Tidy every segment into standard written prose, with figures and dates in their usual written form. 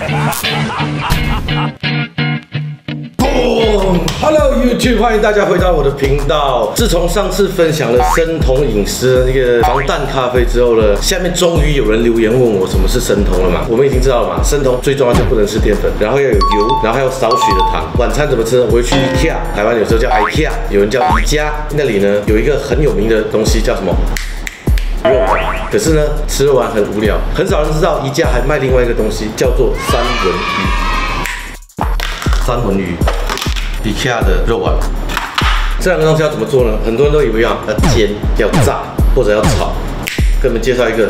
Hello YouTube， 欢迎大家回到我的频道。自从上次分享了生酮饮食的那个防弹咖啡之后呢，下面终于有人留言问我什么是生酮了嘛？我们已经知道了嘛，生酮最重要就不能吃淀粉，然后要有油，然后还有少许的糖。晚餐怎么吃呢？我会去 IKEA， 台湾有时候叫 IKEA， 有人叫宜家，那里呢有一个很有名的东西叫什么？肉，可是呢，吃完很无聊，很少人知道宜家还卖另外一个东西，叫做三文鱼。三文鱼 ，IKEA 的肉丸。这两个东西要怎么做呢？很多人都以为要煎、要炸或者要炒。跟你们介绍一个，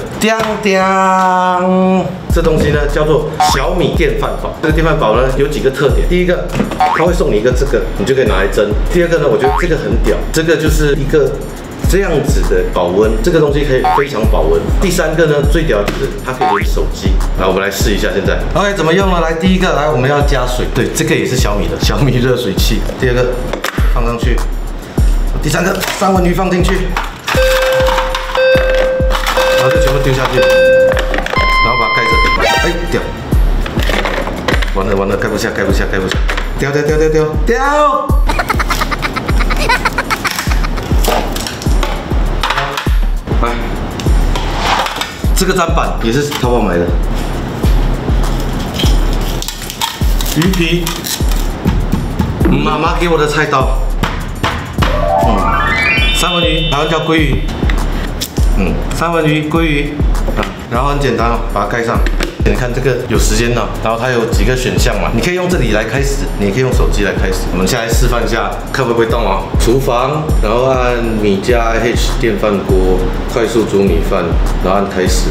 这东西呢叫做小米电饭煲。这个电饭煲呢有几个特点，第一个，它会送你一个这个，你就可以拿来蒸。第二个呢，我觉得这个很屌，这个就是一个。这样子的保温，这个东西可以非常保温。第三个呢，最屌的就是它可以连手机。来，我们来试一下现在。OK， 怎么用呢？来，第一个，来我们要加水，对，这个也是小米的小米热水器。第二个放上去，第三个三文鱼放进去，然后就全部丢下去，然后把它盖着。哎，掉，完了，盖不下，掉。来，这个砧板也是淘宝买的。鱼皮，妈妈给我的菜刀。三文鱼，台湾叫鲑鱼。三文鱼、鲑鱼，然后很简单哦，把它盖上。你看这个有时间了，然后它有几个选项嘛，你可以用这里来开始，你也可以用手机来开始。我们现在示范一下，看会不会动哦。厨房，然后按米加 H 电饭锅，快速煮米饭，然后按开始。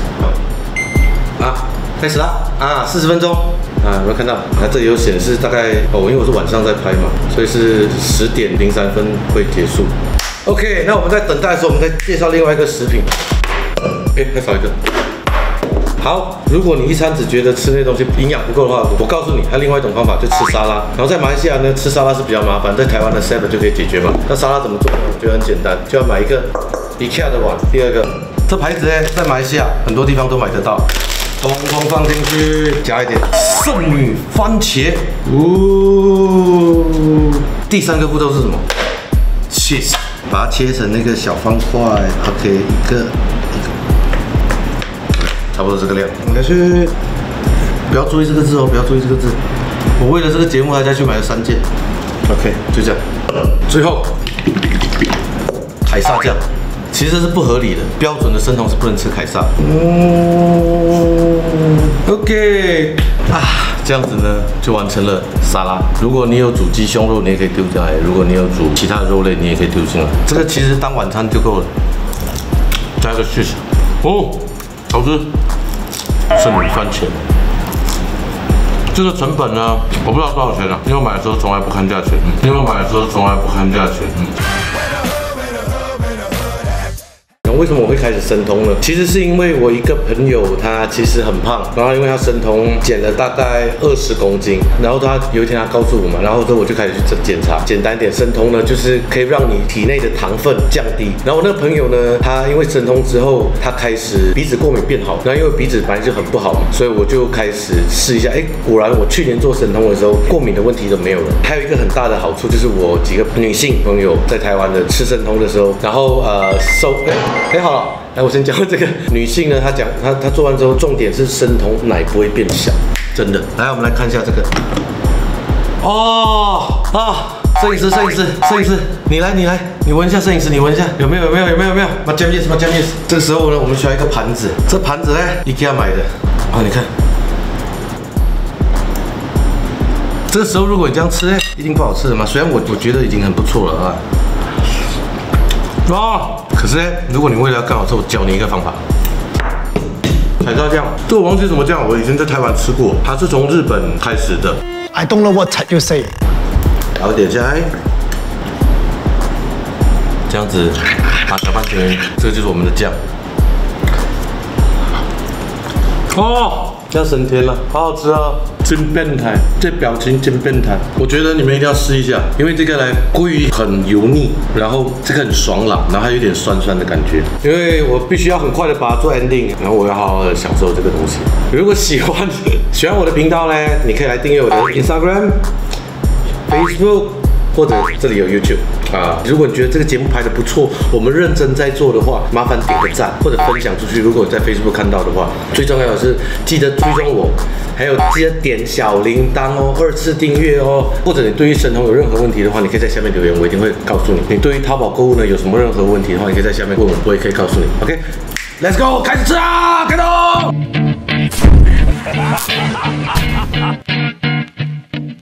开始啦！40分钟有没有看到？这里有显示大概因为我是晚上在拍嘛，所以是10点03分会结束。OK， 那我们在等待的时候，我们再介绍另外一个食品。还少一个。好，如果你一餐只觉得吃那些东西营养不够的话，我告诉你，还有另外一种方法，就吃沙拉。然后在马来西亚呢，吃沙拉是比较麻烦，在台湾的 Seven 就可以解决嘛。那沙拉怎么做呢？我觉得很简单，就要买一个 IKEA 的碗。第二个，这牌子呢，在马来西亚很多地方都买得到。通通放进去，加一点圣女番茄。第三个步骤是什么 ？Cheese， 把它切成那个小方块。OK， 一个。差不多这个量，我们再去，不要注意这个字哦，不要注意这个字。我为了这个节目还再去买了3件。OK， 就这样。最后，凯撒酱，其实是不合理的，标准的生酮是不能吃凯撒。OK， 这样子呢就完成了沙拉。如果你有煮鸡胸肉，你也可以丢进来；如果你有煮其他的肉类，你也可以丢进来。这个其实当晚餐就够了，加一个 cheese， 好吃。圣女番茄，这个成本呢，我不知道多少钱了，因为我买的时候从来不看价钱。为什么我会开始生酮呢？其实是因为我一个朋友，他其实很胖，然后因为他生酮减了大概20公斤，然后他有一天他告诉我嘛，然后之后我就开始去检查，简单一点，生酮呢就是可以让你体内的糖分降低。然后我那个朋友呢，他因为生酮之后，他开始鼻子过敏变好，然后因为鼻子本来就很不好嘛，所以我就开始试一下，果然我去年做生酮的时候，过敏的问题都没有了。还有一个很大的好处就是我几个女性朋友在台湾的吃生酮的时候，然后好了，来我先讲这个女性呢，她做完之后，重点是生酮奶不会变小，真的。来，我们来看一下这个。摄影师，你来，你闻一下，摄影师，你闻一下，有没有？马加米斯。这个时候呢，我们需要一个盘子，这盘子呢，IKEA 买的。你看，这个时候如果你这样吃呢，一定不好吃的嘛。虽然我觉得已经很不错了可是呢，如果你为了要更好吃，我教你一个方法。彩椒酱，这我忘记怎么酱，我以前在台湾吃过，它是从日本开始的。 I don't know what you say。 然后点下来，这样子把小番茄，这个就是我们的酱。这样升天了，好好吃啊！真变态，这表情真变态。我觉得你们一定要试一下，因为这个呢，鲑鱼很油腻，然后这个很爽朗，然后还有点酸酸的感觉。因为我必须要很快的把它做 ending， 然后我要好好的享受这个东西。如果喜欢喜欢我的频道呢，你可以来订阅我的 Instagram、Facebook。或者这里有 YouTube 啊，如果你觉得这个节目拍得不错，我们认真在做的话，麻烦点个赞或者分享出去。如果你在 Facebook 看到的话，最重要的是记得追踪我，还有记得点小铃铛哦，2次订阅哦。或者你对于神童有任何问题的话，你可以在下面留言，我一定会告诉你。你对于淘寶购物呢有什么任何问题的话，你可以在下面问我，我也可以告诉你。OK，Let's go， 开始吃啊，开动！